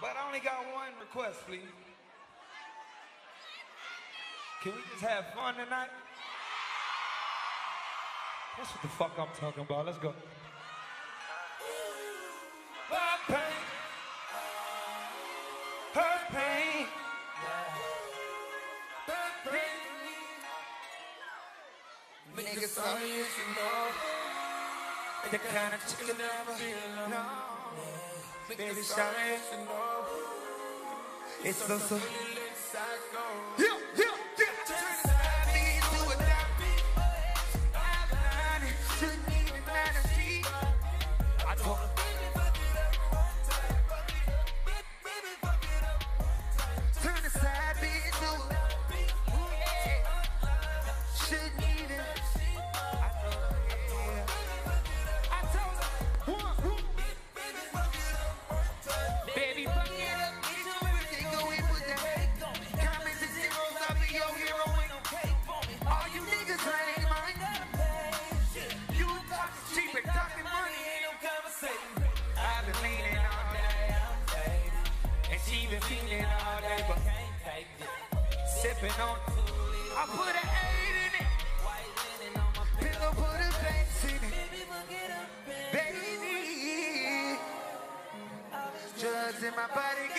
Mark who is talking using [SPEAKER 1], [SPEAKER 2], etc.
[SPEAKER 1] But I only got one request, please. Can we just have fun tonight? That's what the fuck I'm talking about. Let's go. Hurt pain. Hurt pain. Hurt pain. Niggas sorry you should know. The kind of chicken never feel alone. Baby, sorry you should know. It's so yeah, yeah, yeah. Feeling all day, but sipping on. I put an 8 in it. Pillow put a bass in it. Baby, drugs in my body.